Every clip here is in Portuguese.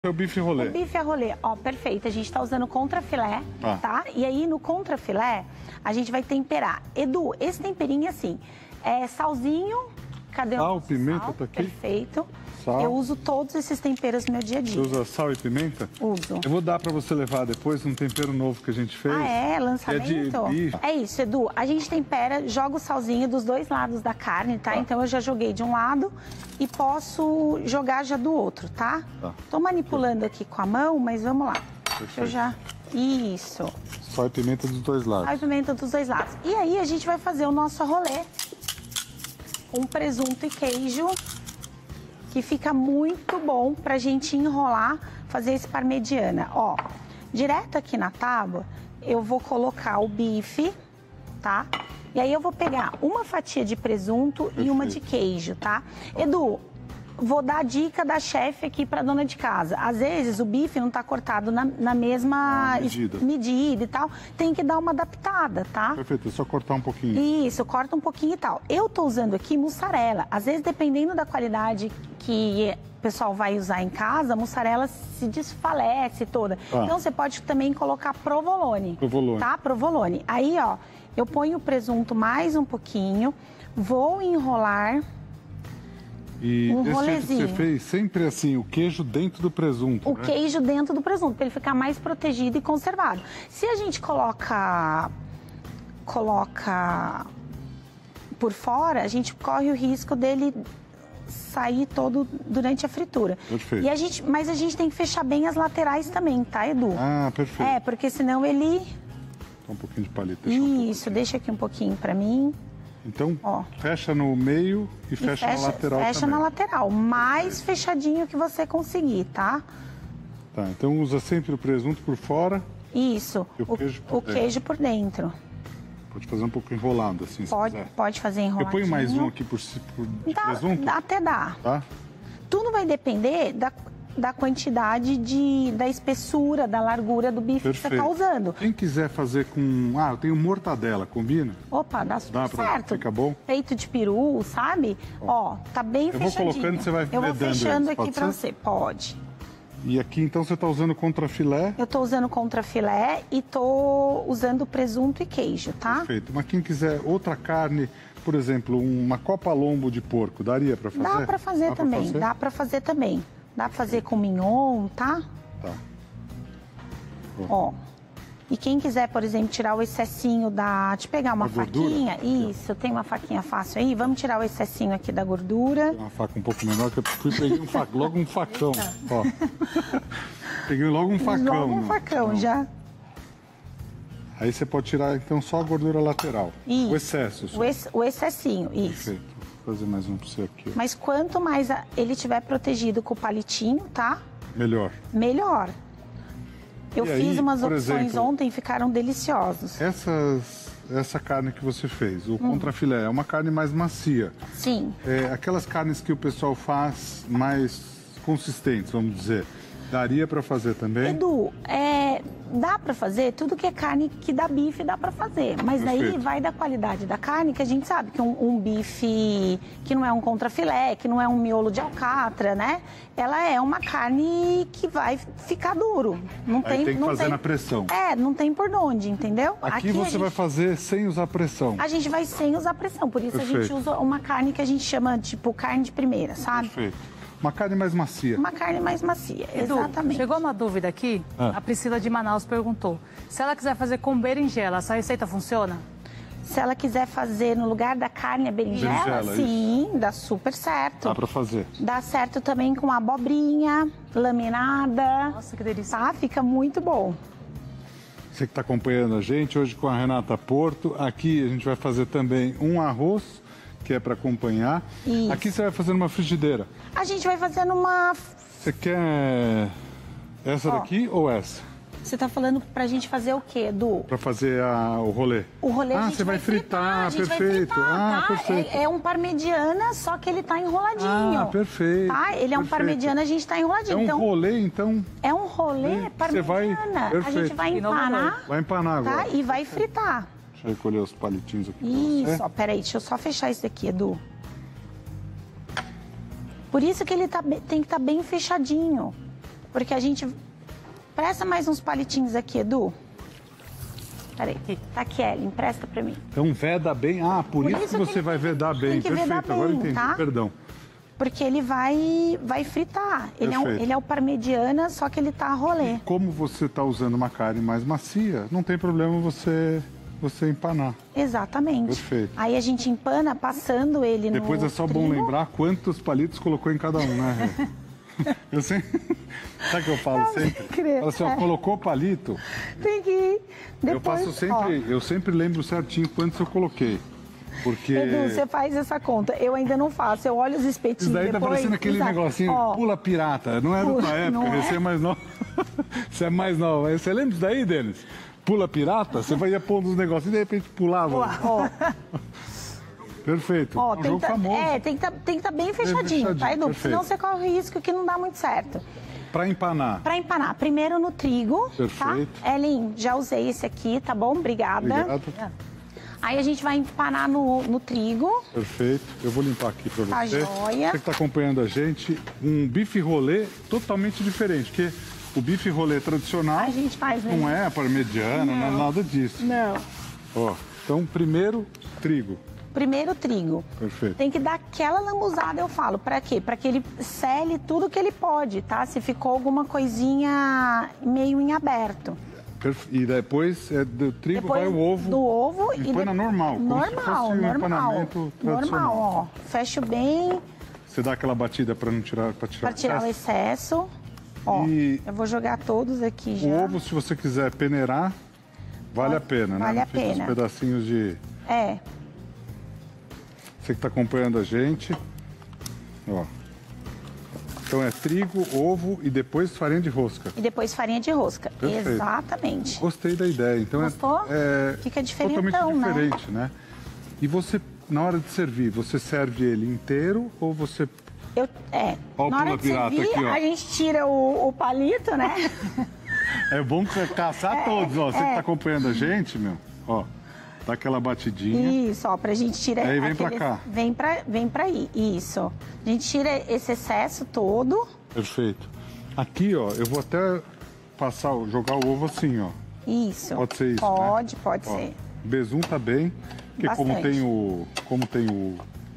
É o bife rolê. O bife a rolê, ó, perfeito. A gente tá usando contrafilé, tá? E aí no contrafilé, a gente vai temperar. Edu, esse temperinho assim, é salzinho, cadê o sal, pimenta, sal? Tá aqui. Perfeito. Sal. Eu uso todos esses temperos no meu dia a dia. Você usa sal e pimenta? Uso. Eu vou dar pra você levar depois um tempero novo que a gente fez. Ah, é? Lançamento? Que é de bife. É isso, Edu. A gente tempera, joga o salzinho dos dois lados da carne, tá? Então eu já joguei de um lado e posso jogar já do outro, tá? Tô manipulando aqui com a mão, mas vamos lá. Deixa eu já... Isso. Sal e pimenta dos dois lados. Sal e pimenta dos dois lados. E aí a gente vai fazer o nosso rolê com presunto e queijo, que fica muito bom pra gente enrolar, fazer esse parmegiana. Ó, direto aqui na tábua, eu vou colocar o bife, tá? E aí eu vou pegar uma fatia de presunto e uma de queijo, tá? Edu, vou dar a dica da chefe aqui pra dona de casa. Às vezes o bife não tá cortado na mesma medida e tal. Tem que dar uma adaptada, tá? Perfeito, é só cortar um pouquinho. Isso, corta um pouquinho e tal. Eu tô usando aqui mussarela. Às vezes, dependendo da qualidade que o pessoal vai usar em casa, a mussarela se desfalece toda. Então, você pode também colocar provolone. Provolone. Tá? Provolone. Aí, ó, eu ponho o presunto mais um pouquinho, vou enrolar... E um desse jeito que rolezinho. você fez, sempre assim, o queijo dentro do presunto, O né? queijo dentro do presunto, para ele ficar mais protegido e conservado. Se a gente coloca por fora, a gente corre o risco dele sair todo durante a fritura. Perfeito. Mas a gente tem que fechar bem as laterais também, tá, Edu? Ah, perfeito. É, porque senão ele... Só um pouquinho de palito. Isso, deixa aqui um pouquinho para mim. Então, ó, fecha no meio e fecha na lateral fecha também. na lateral, mais fechadinho que você conseguir, tá? Tá, então usa sempre o presunto por fora. Isso, o queijo por dentro. Pode fazer um pouco enrolado, assim, se quiser. Pode fazer enroladinho. Eu ponho mais um aqui por presunto? Até dá. Tá? Tudo vai depender da quantidade da espessura, da largura do bife que você está usando. Quem quiser fazer com... Ah, eu tenho mortadela, combina? Opa, dá super certo. Fica bom? Peito de peru, sabe? Ó, tá bem fechadinho. Eu vou colocando e você vai Eu vou fechando eles, aqui pra você. Pode. E aqui, então, você tá usando contrafilé? Eu tô usando contrafilé e tô usando presunto e queijo, tá? Perfeito. Mas quem quiser outra carne, por exemplo, uma copa lombo de porco, daria pra fazer? Dá pra fazer também, dá pra fazer também. Dá pra fazer com mignon, tá? Tá. Ó. E quem quiser, por exemplo, tirar o excessinho de pegar uma faquinha. Isso, tem uma faquinha fácil aí. Vamos tirar o excessinho aqui da gordura. Uma faca um pouco menor, que eu peguei logo um facão. Ó. Peguei logo um facão. Logo um facão, já. Aí você pode tirar, então, só a gordura lateral. Isso. O excesso. Só. O excessinho, isso. Perfeito. Vou fazer mais um pra você aqui. Mas quanto mais ele tiver protegido com o palitinho, tá? Melhor. Melhor. Eu fiz umas opções exemplo, ontem, ficaram deliciosos. Essa carne que você fez, o contrafilé, é uma carne mais macia. Sim. Aquelas carnes que o pessoal faz mais consistentes, vamos dizer, daria para fazer também? Edu, dá para fazer tudo que é carne que dá bife, dá para fazer. Mas daí vai da qualidade da carne, que a gente sabe que um bife que não é um contrafilé, que não é um miolo de alcatra, né? Ela é uma carne que vai ficar duro. Não tem que fazer na pressão. Não tem por onde, entendeu? Aqui você vai fazer sem usar pressão. A gente vai sem usar pressão, por isso a gente usa uma carne que a gente chama, tipo, carne de primeira, sabe? Perfeito. Uma carne mais macia. Uma carne mais macia, exatamente. Chegou uma dúvida aqui, a Priscila de Manaus perguntou. Se ela quiser fazer com berinjela, essa receita funciona? Se ela quiser fazer no lugar da carne a berinjela, sim, dá super certo. Dá pra fazer. Dá certo também com abobrinha, laminada. Nossa, que delícia. Tá? Fica muito bom. Você que está acompanhando a gente, hoje com a Renata Porto. Aqui a gente vai fazer também um arroz, que é para acompanhar. Isso. Aqui você vai fazer numa frigideira. A gente vai fazer numa... Você quer essa daqui ou essa? Você tá falando pra gente fazer o quê, Edu? Pra fazer o rolê. O rolê a gente você vai fritar, perfeito. Vai fritar, tá? Perfeito. É um parmegiana, só que ele tá enroladinho. Perfeito. Tá? Ele é um parmegiana, a gente tá enroladinho. É um rolê, então... É um rolê parmegiana. A gente vai empanar. Vai empanar agora. Tá? E vai fritar. Deixa eu recolher os palitinhos aqui. Isso, ó, peraí, deixa eu só fechar isso daqui, Edu. Por isso que ele tem que estar bem fechadinho. Porque a gente... Presta mais uns palitinhos aqui, Edu. Peraí, tá aqui, Ellen, empresta pra mim. Então veda bem. Ah, por isso que você vai vedar bem. Tem que Perfeito, vedar bem, agora eu entendi, tá? perdão. Porque ele vai fritar. Ele é o parmegiana, só que ele tá a rolê. Como você está usando uma carne mais macia, não tem problema você empanar. Exatamente. Perfeito. Aí a gente empana passando ele no Depois é só bom lembrar quantos palitos colocou em cada um, né, Rê? Eu sempre... Sabe o que eu falo sempre? Fala assim, ó, colocou palito... Tem que ir. Depois, eu faço sempre... Eu sempre lembro certinho quantos eu coloquei. Porque... Edu, você faz essa conta. Eu ainda não faço. Eu olho os espetinhos Isso daí depois... tá parecendo aquele negocinho, ó, pula pirata. Não é da tua época, você é mais novo. Você é mais novo. Você lembra disso daí, Denis? Pula pirata? Você ia pondo uns negocinhos e de repente pulava. Ó. Perfeito. Ó, um jogo famoso. tem que estar bem fechadinho, tá, Edu? Perfeito. Senão você corre o risco que não dá muito certo. Para empanar. Para empanar, primeiro no trigo, Perfeito. tá? Ellen, já usei esse aqui, tá bom? Obrigada. Obrigado. Aí a gente vai empanar no trigo. Perfeito. Eu vou limpar aqui para Tá você. joia. Você que está acompanhando a gente, um bife rolê totalmente diferente, porque o bife rolê tradicional A gente faz, né? não é parmegiana, não é nada disso. Não. Ó, então primeiro trigo. Primeiro trigo. Perfeito. Tem que dar aquela lambuzada, eu falo. Pra quê? Pra que ele sele tudo que ele pode, tá? Se ficou alguma coisinha meio em aberto. E depois do trigo Depois vai o ovo. Do ovo Empana normal. Como se fosse um empanamento tradicional. Normal, ó. Fecho bem Você dá aquela batida para não tirar, pra tirar o excesso. Ó, E eu vou jogar todos aqui já. o ovo, se você quiser peneirar, vale a pena, né? Vale a Não fica pena. uns pedacinhos de... É. Você que está acompanhando a gente, ó. Então é trigo, ovo e depois farinha de rosca. E depois farinha de rosca. Perfeito. Exatamente. Gostei da ideia. Então Gostou? Fica diferentão, totalmente diferente, né? E você, na hora de servir, você serve ele inteiro ou você... Na Ó, o hora pula de pirata servir, aqui, ó. a gente tira o palito, né? É bom você caçar todos, ó. Você que tá acompanhando a gente, meu, ó. Dá aquela batidinha. Isso, ó, pra gente tirar... Aí vem pra cá. Vem pra aí, isso. A gente tira esse excesso todo. Perfeito. Aqui, ó, eu vou até jogar o ovo assim, ó. Isso. Pode ser isso, Pode, né? pode Ó, ser. besunta bem, porque como Bastante. tem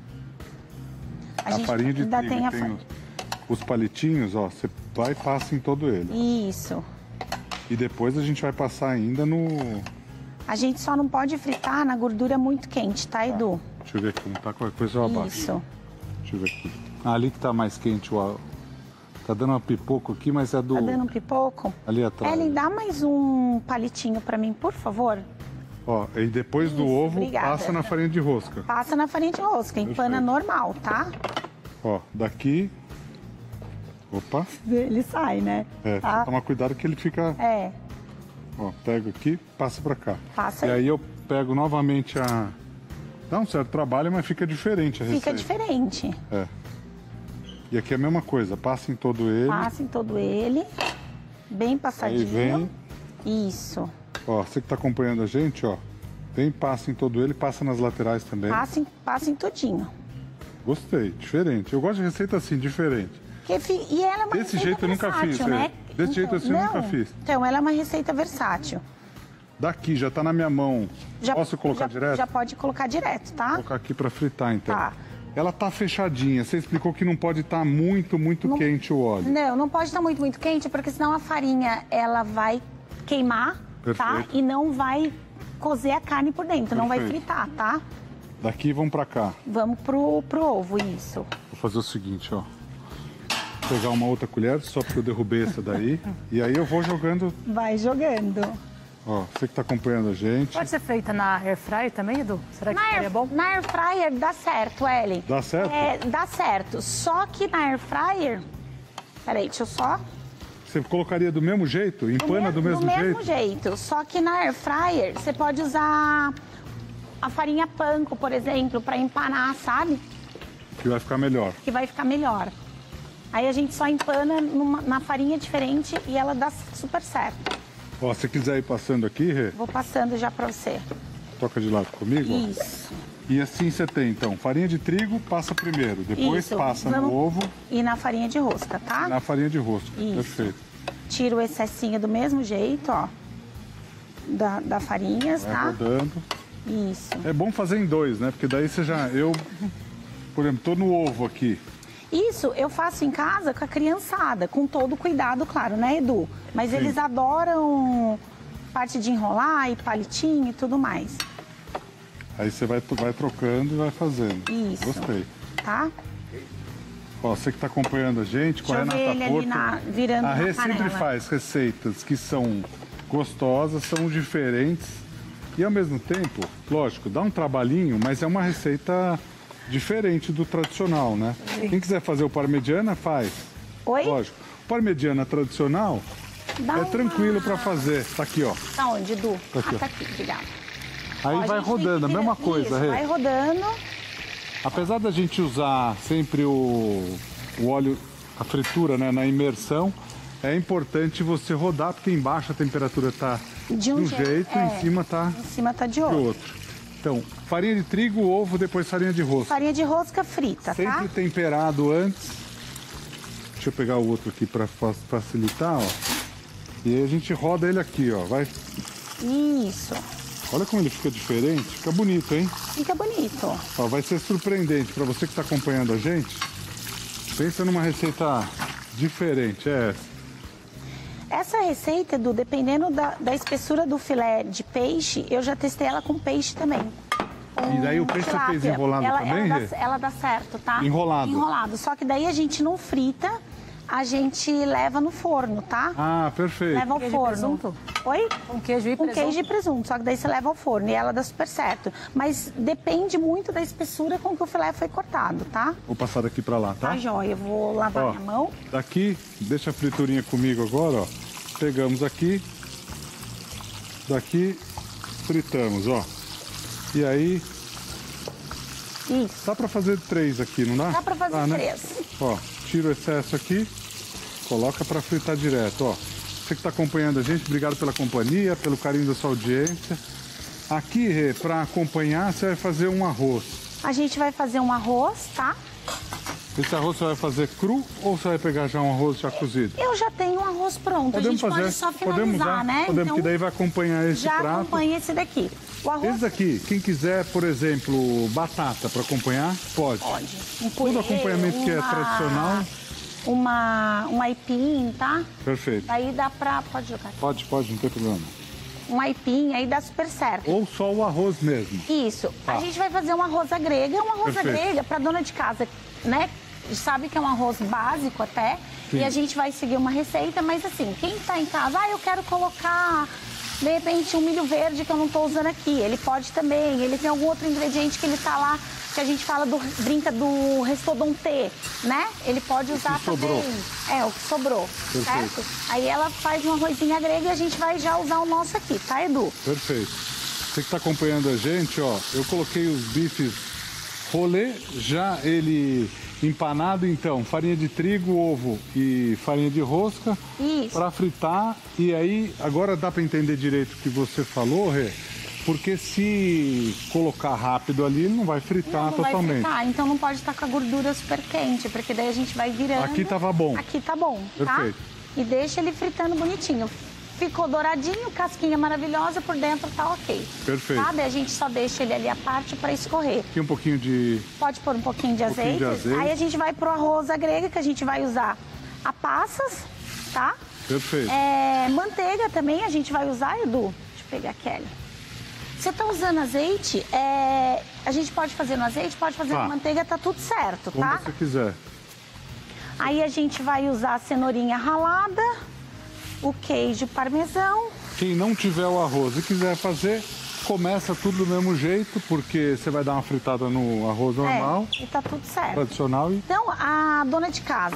A a gente farinha de ainda trigo, tem a tem os palitinhos, ó, você vai e passa em todo ele. Isso. E depois a gente vai passar ainda no... A gente só não pode fritar na gordura muito quente, tá, Edu? Deixa eu ver aqui, não tá qualquer coisa eu abaixo. Isso. Deixa eu ver aqui. Ali que tá mais quente, tá dando uma pipoco aqui, mas é do... Tá dando um pipoco? Ali atrás. Ellen, dá mais um palitinho pra mim, por favor. Ó, e depois do ovo, obrigada. passa na farinha de rosca. Passa na farinha de rosca, empana Perfeito. normal, tá? Ó, daqui... Opa. Ele sai, né? Tá? Toma cuidado que ele fica... É, Ó, pego aqui, passa pra cá. Passa E aí. aí eu pego novamente a... Dá um certo trabalho, mas fica diferente a receita. fica diferente. É. E aqui é a mesma coisa, passa em todo ele. Passa em todo ele, bem passadinho. Aí vem. Isso. Ó, você que tá acompanhando a gente, ó. Vem, passa em todo ele, passa nas laterais também. Passa em tudinho. Gostei, diferente. Eu gosto de receita assim, diferente. E ela é uma Desse receita jeito eu nunca versátil, fiz, né? Desse jeito assim eu nunca fiz. Então, ela é uma receita versátil. Daqui, já tá na minha mão. Posso colocar direto? Já pode colocar direto, tá? Vou colocar aqui pra fritar, então. Tá. Ela tá fechadinha. Você explicou que não pode estar muito quente o óleo. Não pode estar muito quente, porque senão a farinha, ela vai queimar, tá? Perfeito. E não vai cozer a carne por dentro, não vai Perfeito. fritar, tá? Daqui vamos pra cá. Vamos pro ovo, isso. Vou fazer o seguinte, ó. Vou pegar uma outra colher, só porque eu derrubei essa daí. E aí eu vou jogando. Vai jogando. Ó, você que tá acompanhando a gente. Pode ser feita na air fry também, Edu? Será que ficaria bom? Na air fryer dá certo, Ellen. Dá certo? Dá certo. Só que na air fryer... Peraí, deixa eu só... Você colocaria do mesmo jeito? Empana do mesmo jeito? Do mesmo jeito. Só que na air fryer você pode usar a farinha panko, por exemplo, para empanar, sabe? Que vai ficar melhor. Que vai ficar melhor. Aí a gente só empana na farinha diferente e ela dá super certo. Ó, se quiser ir passando aqui, Rê, Vou passando já para você. toca de lado comigo. Ó. Isso. E assim você tem, então, farinha de trigo passa primeiro, depois Isso, passa vamos- no ovo E na farinha de rosca, tá? e na farinha de rosca. Isso. Perfeito. Tira o excessinho do mesmo jeito, ó. Da farinhas, Vai tá? rodando. Isso. É bom fazer em dois, né? Porque daí você já... Eu, por exemplo, tô no ovo aqui. Isso eu faço em casa com a criançada, com todo cuidado, claro, né, Edu? Mas Sim. eles adoram parte de enrolar e palitinho e tudo mais, Aí você vai trocando e vai fazendo. Isso. Gostei. tá? Ó, você que está acompanhando a gente, com a Deixa eu ver Renata ele ali Porto, virando a na Rê sempre panela. faz receitas que são gostosas, são diferentes e ao mesmo tempo, lógico, dá um trabalhinho, mas é uma receita diferente do tradicional, né? Quem quiser fazer o parmegiana, faz. Oi? Lógico. O parmegiana tradicional Dá é uma- tranquilo para fazer. Tá aqui, ó. Tá onde, Edu? Tá aqui, ó. Tá aqui, obrigada. Aí Ó, a vai gente rodando, a tem que mesma virar- coisa, Isso, Rê. vai rodando. Apesar da gente usar sempre o óleo, a fritura, né, na imersão, é importante você rodar, porque embaixo a temperatura tá De um jeito, é. em cima tá Em cima tá de de outro. outro. Então, farinha de trigo, ovo, depois farinha de rosca. Farinha de rosca frita, Sempre tá? temperado antes. Deixa eu pegar o outro aqui para facilitar, ó. E aí a gente roda ele aqui, ó. Vai. Isso. Olha como ele fica diferente. Fica bonito, hein? Fica bonito. Ó, vai ser surpreendente para você que está acompanhando a gente. Pensa numa receita diferente, é essa. Essa receita, Edu, dependendo da espessura do filé de peixe, eu já testei ela com peixe também. E daí o peixe você fez Tilápia. enrolado também, Rê? ela dá certo, tá? Enrolado. Enrolado. Só que daí a gente não frita, a gente leva no forno, tá? Ah, perfeito. Leva ao Queijo e forno. presunto? Oi? Com queijo e Com presunto? queijo e presunto, só que daí você leva ao forno e ela dá super certo. Mas depende muito da espessura com que o filé foi cortado, tá? Vou passar daqui para lá, tá? Tá, joia. Eu vou lavar Ó, minha mão. daqui, deixa a friturinha comigo agora, ó. Pegamos aqui, daqui, fritamos, ó. E aí, Isso. dá pra fazer 3 aqui, não dá? Dá pra fazer Dá, né? 3. Ó, tira o excesso aqui, coloca pra fritar direto, ó. Você que tá acompanhando a gente, obrigado pela companhia, pelo carinho da sua audiência. Aqui, Rê, pra acompanhar, você vai fazer um arroz. A gente vai fazer um arroz, tá? Esse arroz você vai fazer cru ou você vai pegar já um arroz já cozido? Eu já tenho um arroz pronto. Podemos a gente fazer, pode só podemos finalizar, usar, né? podemos, Então, que daí vai acompanhar esse já prato. acompanha esse daqui. O arroz Esse daqui, quem quiser, por exemplo, batata para acompanhar, pode. pode. Um Todo purê, acompanhamento que é tradicional, Um aipim, tá? perfeito. Aí dá pra... Pode jogar. Pode, não tem problema. Um aipim, aí dá super certo. Ou só o arroz mesmo. Isso. Tá. A gente vai fazer um arroz à grega. Um arroz à Perfeito. grega para dona de casa, né? Sabe que é um arroz básico até. Sim. E a gente vai seguir uma receita, mas assim, quem tá em casa, eu quero colocar, de repente, um milho verde que eu não tô usando aqui. Ele pode também. Ele tem algum outro ingrediente que ele tá lá, que a gente fala brinca do restaudanté, né? Ele pode usar que sobrou. também. É, o que sobrou, Perfeito. certo? Aí ela faz um arrozinho à grega e a gente vai já usar o nosso aqui, tá, Edu? Perfeito. Você que está acompanhando a gente, ó, eu coloquei os bifes rolê, já ele empanado, então, farinha de trigo, ovo e farinha de rosca Isso. para fritar. E aí, agora dá para entender direito o que você falou, Rê? Porque se colocar rápido ali, ele não vai fritar Não vai totalmente. fritar, então não pode estar com a gordura super quente, porque daí a gente vai virando. Aqui tava bom. Aqui tá bom, tá? Perfeito. E deixa ele fritando bonitinho. Ficou douradinho, casquinha maravilhosa, por dentro tá ok. Perfeito. Tá? Daí a gente só deixa ele ali à parte para escorrer. Aqui um pouquinho de... Pode pôr um pouquinho de pouquinho azeite. de azeite. Aí a gente vai pro arroz à grega, que a gente vai usar a passas, tá? Perfeito. Manteiga também a gente vai usar, Edu. Deixa eu pegar a Kelly. Você tá usando azeite, a gente pode fazer no azeite, pode fazer Tá. na manteiga, tá tudo certo, Como tá? você quiser. Aí a gente vai usar a cenourinha ralada, o queijo parmesão. Quem não tiver o arroz e quiser fazer, começa tudo do mesmo jeito, porque você vai dar uma fritada no arroz normal, E tá tudo certo. tradicional, e Então, a dona de casa,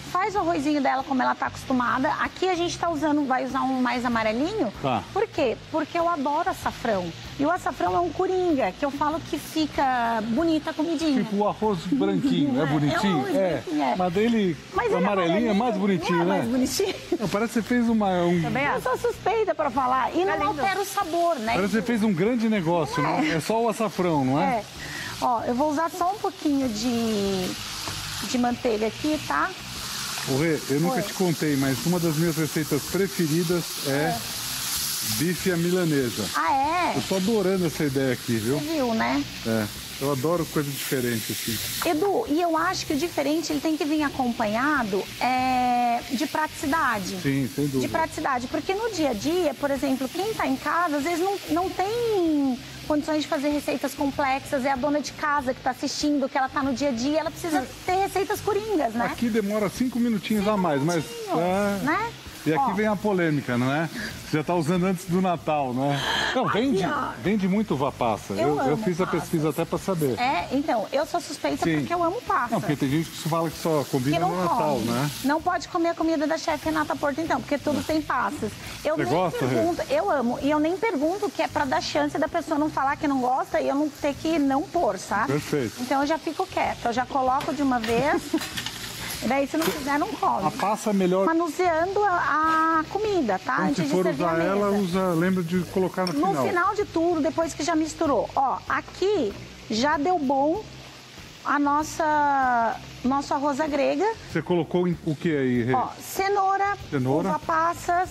faz o arrozinho dela como ela tá acostumada. Aqui a gente vai usar um mais amarelinho. Tá. Por quê? Porque eu adoro açafrão. E o açafrão é um coringa, que eu falo que fica bonita a comidinha. Tipo o arroz branquinho, é bonitinho? Mas dele, Mas o amarelinho é mais bonitinho, não é né? mais bonitinho. Não, parece que você fez Eu sou suspeita pra falar. E não altera o sabor, né? Parece que você fez um grande negócio, né? É só o açafrão, não é? Ó, eu vou usar só um pouquinho de manteiga aqui, tá? Ô, Rê, eu nunca te contei, mas uma das minhas receitas preferidas é bife à milanesa. Ah, é? Eu tô adorando essa ideia aqui, viu? Você viu, né? Eu adoro coisa diferente, assim. Edu, e eu acho que o diferente ele tem que vir acompanhado de praticidade. Sim, sem dúvida. De praticidade, porque no dia a dia, por exemplo, quem está em casa, às vezes não tem condições de fazer receitas complexas, é a dona de casa que está assistindo, que ela está no dia a dia, ela precisa ter receitas coringas, né? Aqui demora 5 minutinhos a mais, mas... né? E aqui vem a polêmica, não é? Você já está usando antes do Natal, não é? Não, vende muito uva passa. Eu fiz a pesquisa até para saber. Então, eu sou suspeita porque eu amo passa. Não, porque tem gente que fala que só combina no Natal, né? Não pode comer a comida da chefe Renata Porto, então, porque tudo tem passas. Você gosta, eu amo. E eu nem pergunto, que é para dar chance da pessoa não falar que não gosta e eu não ter que não pôr, sabe? Perfeito. Então eu já fico quieta, eu já coloco de uma vez... E daí, se não quiser, não come. A passa é melhor... Manuseando a comida, tá? Então, se for usar ela, lembra de colocar no final. No final de tudo, depois que já misturou. Ó, aqui já deu bom a nosso arroz à grega. Você colocou o que aí, Rê? Ó, cenoura, uva passas,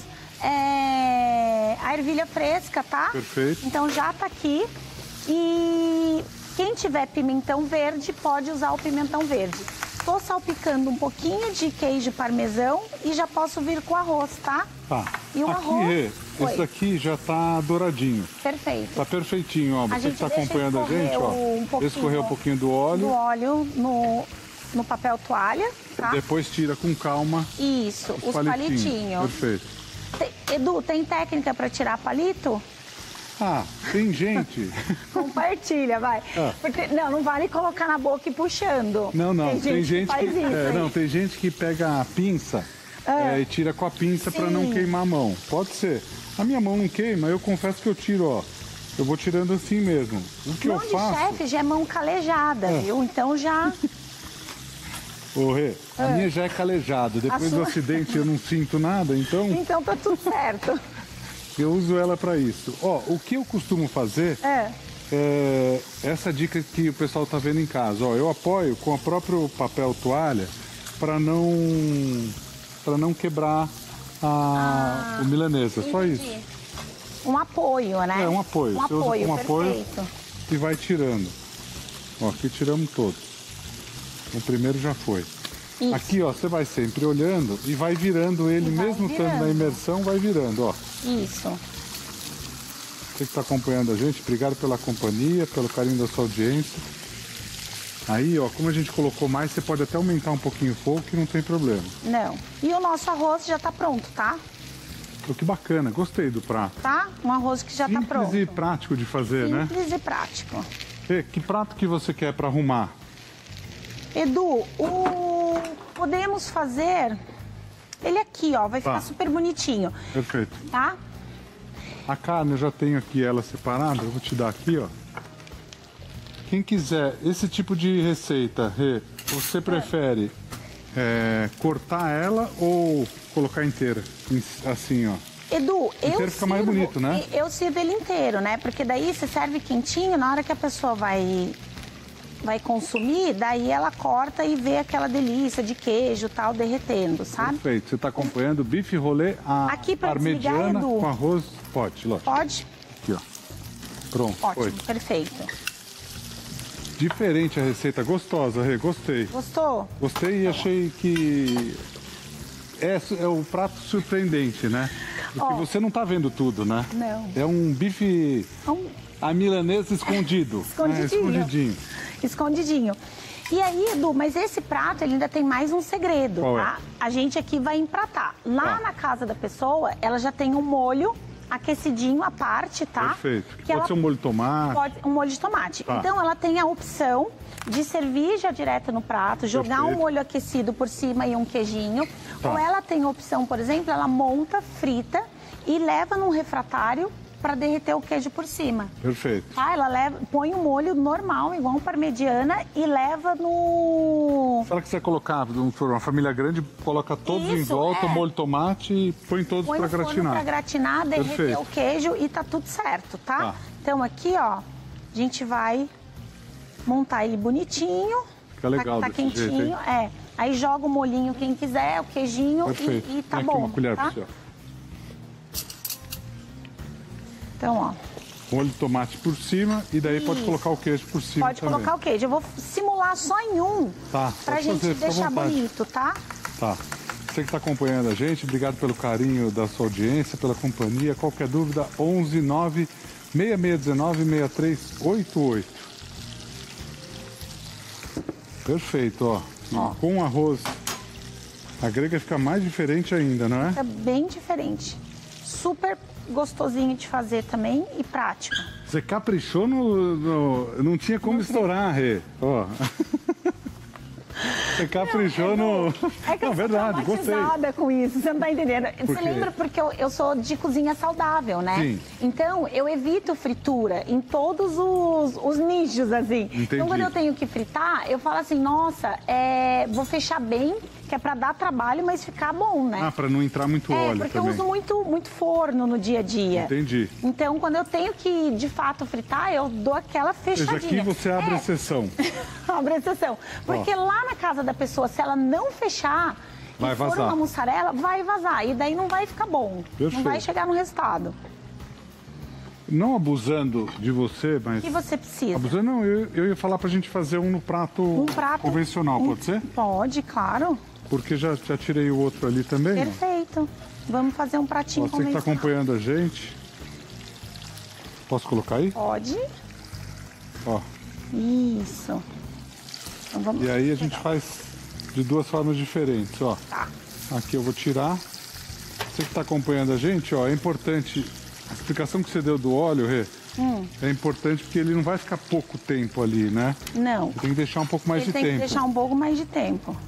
a ervilha fresca, tá? Perfeito. Então já tá aqui. E quem tiver pimentão verde, pode usar o pimentão verde. Tô salpicando um pouquinho de queijo parmesão e já posso vir com o arroz, tá? Tá. E o aqui, arroz... Rê, esse daqui já tá douradinho. Perfeito. Tá perfeitinho, ó. Você que tá acompanhando a gente, ó. Escorrer um pouquinho do óleo. Do óleo no papel toalha, tá? Depois tira com calma. Isso, os palitinhos. Perfeito. Edu, tem técnica para tirar palito? Ah, tem gente. Compartilha, vai. Porque, não vale colocar na boca e puxando. Não, tem gente que, isso tem gente que pega a pinça e tira com a pinça para não queimar a mão. Pode ser. A minha mão não queima, eu confesso que eu tiro, ó. Eu vou tirando assim mesmo. O que eu faço... de chefe já é mão calejada, viu? Então já... Ô, Rê, a minha já é calejada. Depois do acidente eu não sinto nada, então... Então tá tudo certo. Eu uso ela para isso. Ó, o que eu costumo fazer é essa dica que o pessoal tá vendo em casa. Ó, eu apoio com o próprio papel toalha para não quebrar o milanesa. Só isso. Um apoio, né? É, um apoio. Você usa um apoio e vai tirando. Ó, aqui tiramos todos. O primeiro já foi. Isso. Aqui, ó, você vai sempre olhando e vai virando ele, mesmo estando na imersão, vai virando, ó. Isso. Você que está acompanhando a gente, obrigado pela companhia, pelo carinho da sua audiência. Aí, ó, como a gente colocou mais, você pode até aumentar um pouquinho o fogo, que não tem problema. Não. E o nosso arroz já está pronto, tá? Que bacana, gostei do prato. Tá? Um arroz que já está pronto. Simples e prático de fazer, né? Simples e prático. E, que prato que você quer para arrumar? Edu, podemos fazer ele aqui, ó, vai ficar super bonitinho. Perfeito. Tá? A carne eu já tenho aqui ela separada, eu vou te dar aqui, ó. Quem quiser esse tipo de receita, Rê, você prefere cortar ela ou colocar inteira? Assim, ó. Edu, inteiro fica mais bonito, né? Eu sirvo ele inteiro, né? Porque daí você serve quentinho, na hora que a pessoa vai consumir, daí ela corta e vê aquela delícia de queijo tal derretendo, sabe? Perfeito. Você está acompanhando o bife rolê aqui pra parmegiana desligar, Edu. Com arroz? Pode, lógico. Pode? Aqui, ó. Pronto. Ótimo, foi. perfeito. Diferente a receita, gostosa, Rê, gostei. Gostou? Gostei e achei que é o prato surpreendente, né? Porque você não está vendo tudo, né? Não. É um bife a milanesa escondido. Escondidinho. Escondidinho. E aí, Edu, mas esse prato ele ainda tem mais um segredo, Qual tá? A gente aqui vai empratar. Lá na casa da pessoa, ela já tem um molho aquecidinho à parte, tá? Perfeito. Que pode ser um molho de tomate. Um molho de tomate. Tá. Então, ela tem a opção de servir já direto no prato, jogar um molho aquecido por cima e um queijinho. Tá. Ou ela tem a opção, por exemplo, ela monta, frita e leva num refratário para derreter o queijo por cima. Perfeito. Tá? Ela põe um molho normal, igual um parmegiana, e leva no... Se ela quiser colocar, for uma família grande, coloca todos em volta, molho de tomate e põe todos para gratinar. Põe para gratinar, derreter Perfeito. o queijo e tá tudo certo, tá? Então aqui, ó, a gente vai montar ele bonitinho. Fica legal tá desse quentinho, jeito, Aí joga o molhinho quem quiser, o queijinho e tá Tem bom. aqui uma colher tá? pra você, ó. Então, ó. Molho de tomate por cima e daí pode colocar o queijo por cima Pode também. colocar o queijo. Eu vou simular só em um, Tá, pra pode gente fazer, fica à deixar vontade. bonito, tá? Tá. Você que está acompanhando a gente, obrigado pelo carinho da sua audiência, pela companhia. Qualquer dúvida, 11 9 6619 6388. Perfeito, ó. E com arroz, a grega fica mais diferente ainda, não é? Fica bem diferente. Super gostosinho de fazer também e prático. Você caprichou no... Não tinha como estourar, Rê. Ó. Você caprichou no... É que eu não, sou verdade, gostei. traumatizada com isso, você não tá entendendo. Por Você quê? lembra porque eu sou de cozinha saudável, né? Sim. Então, eu evito fritura em todos os nichos, assim. Entendi. Então, quando eu tenho que fritar, eu falo assim, nossa, vou fechar bem, que é pra dar trabalho, mas ficar bom, né? Ah, para não entrar muito óleo porque também. eu uso muito forno no dia a dia. Entendi. Então, quando eu tenho que, de fato, fritar, eu dou aquela fechadinha. Mas aqui você abre exceção. Abre exceção. Porque lá na casa da pessoa, se ela não fechar Vai e for vazar. uma mussarela, vai vazar. E daí não vai ficar bom. Perfeito. Não vai chegar no resultado. Não abusando de você, mas... O que você precisa? Abusando não, eu ia falar pra gente fazer um no prato, convencional, pode ser? Pode, claro. Porque já tirei o outro ali também. Perfeito. Vamos fazer um pratinho Ó, você que tá convencional. acompanhando a gente. Posso colocar aí? Pode. Ó. Isso. Então vamos E aí a gente faz de duas formas diferentes, ó. Tá. Aqui eu vou tirar. Você que tá acompanhando a gente, ó, é importante... A explicação que você deu do óleo, Rê, é importante porque ele não vai ficar pouco tempo ali, né? Não. Você tem que deixar um pouco mais de Tem tempo. que deixar um pouco mais de tempo.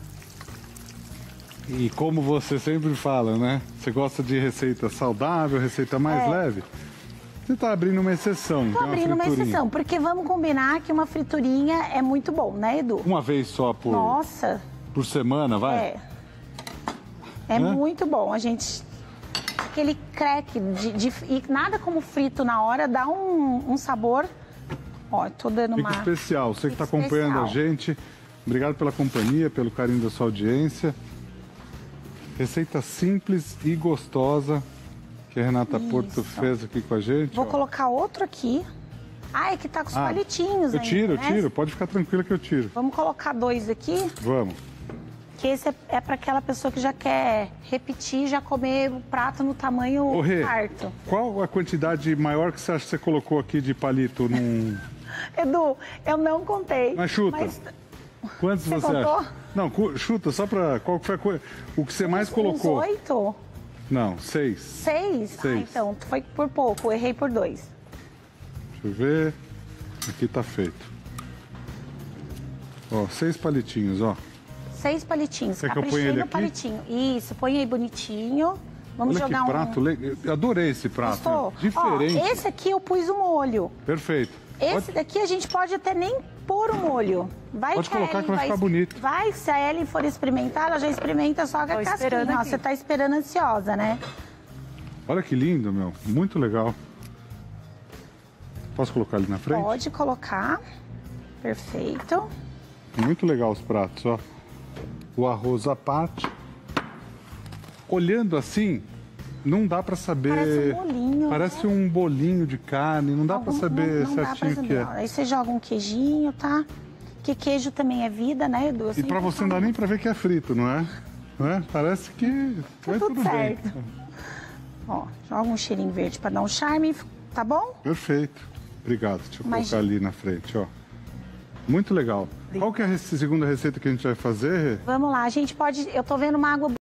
E como você sempre fala, né? Você gosta de receita saudável, receita mais leve. Você tá abrindo uma exceção. Tô abrindo uma exceção, porque vamos combinar que uma friturinha é muito bom, né, Edu? Uma vez só por Nossa. por semana, vai? É muito bom. A gente... Aquele crack e nada como frito na hora dá um sabor. Ó, tô dando Fica especial. Você que está acompanhando a gente, obrigado pela companhia, pelo carinho da sua audiência. Receita simples e gostosa que a Renata Porto fez aqui com a gente. Vou ó. colocar outro aqui. Ah, é que tá com os palitinhos Eu tiro, ainda, né? eu tiro. Pode ficar tranquila que eu tiro. Vamos colocar dois aqui, Vamos. que esse é para aquela pessoa que já quer repetir, já comer o prato no tamanho Ô, Rê, farto. qual a quantidade maior que você acha que você colocou aqui de palito num... Edu, eu não contei. Mas chuta. Quantos você contou? acha? Não, chuta, só pra... Qual foi o que você mais colocou? Uns 8? Não, 6. 6? Ah, então, foi por pouco, errei por 2. Deixa eu ver. Aqui tá feito. Ó, 6 palitinhos, ó. 6 palitinhos. Quer que eu ponha Caprichei ele no aqui? palitinho. Isso, põe aí bonitinho. Vamos Olha jogar que prato legal. Eu adorei esse prato. Gostou? Diferente. Ó, esse aqui eu pus o molho. Perfeito. Esse daqui a gente pode até nem pôr o molho. Pode que a colocar Ellen que vai ficar bonito. Vai, se a Ellen for experimentar, ela já experimenta só com a casquinha. Ó, você tá esperando ansiosa, né? Olha que lindo, meu. Muito legal. Posso colocar ali na frente? Pode colocar. Perfeito. Muito legal os pratos, ó. O arroz à parte. Olhando assim, não dá pra saber... Parece um bolinho. Parece um bolinho de carne, não dá pra saber não dá pra certinho o que saber. é. Ó, aí você joga um queijinho, tá? Que queijo também é vida, né, Edu? E pra você não dá nem pra ver que é frito, não é? Não é? Parece que vai tudo bem. certo. Ó, joga um cheirinho verde pra dar um charme, tá bom? Perfeito. Obrigado. Deixa eu Imagina. colocar ali na frente, ó. Muito legal. Qual que é a segunda receita que a gente vai fazer? Vamos lá, a gente pode... Eu tô vendo uma água